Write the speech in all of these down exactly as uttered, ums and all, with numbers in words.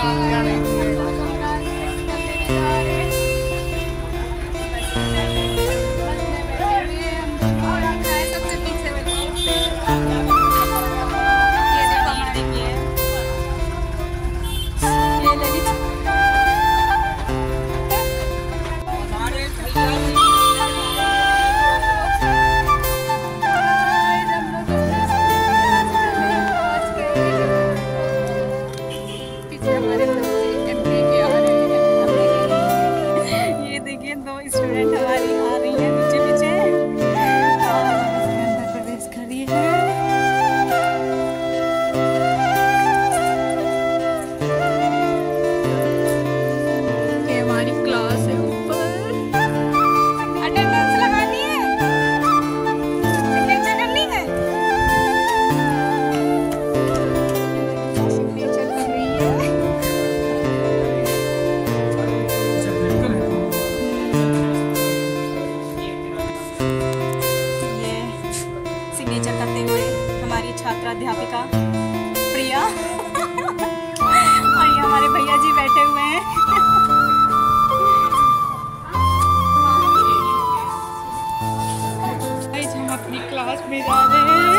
अध्यापिका प्रिया और ये हमारे भैया जी बैठे हुए हैं। आज हम अपनी क्लास में जा रहे हैं।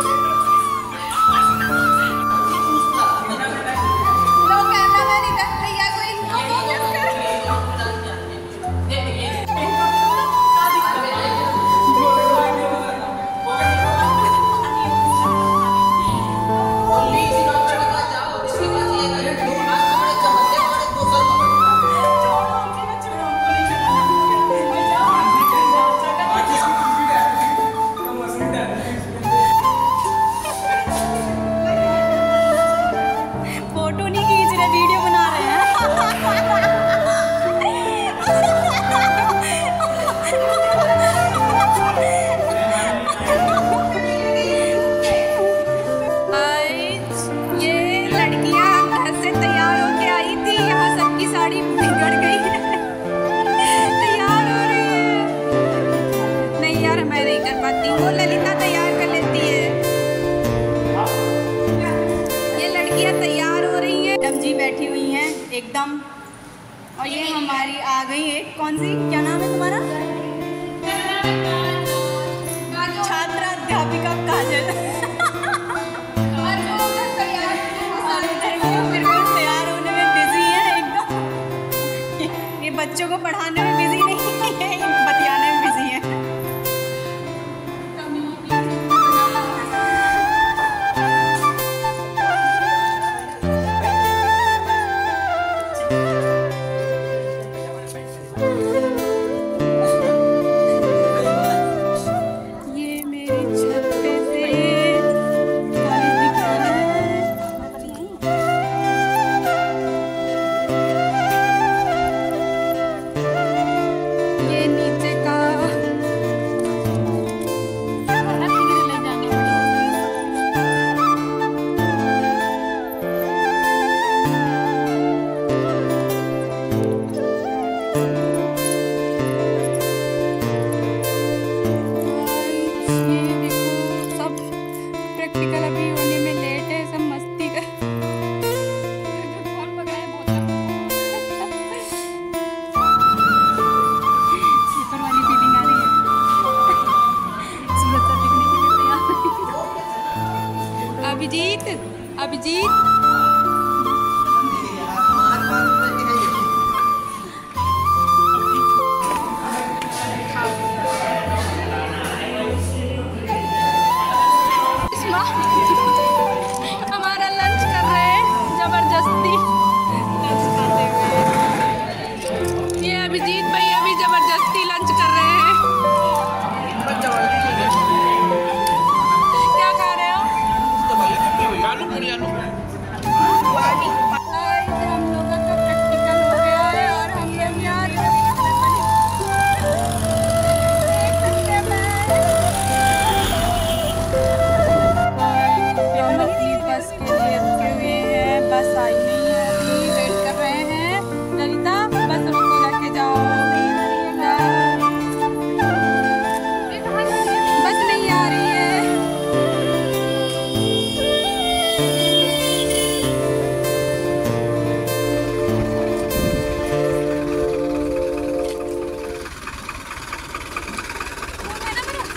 वो ललिता तैयार कर लेती है। ये लड़कियां तैयार हो रही हैं, मैडम जी बैठी हुई हैं एकदम। और ये हमारी आ गई है, कौन सी, क्या नाम है तुम्हारा? छात्रा अध्यापिका काजल। तैयार होने में बिजी है एकदम। ये बच्चों को पढ़ाने में बिजी नहीं है, बतियाने में बिजी है।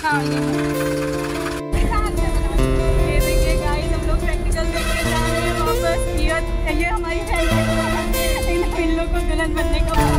हाँ ये ये देखिए गाइस, हम लोग प्रैक्टिकल देखने जा रहे हैं वापस। ये ये हमारी फैमिली इन लोग को दुल्हन बनने का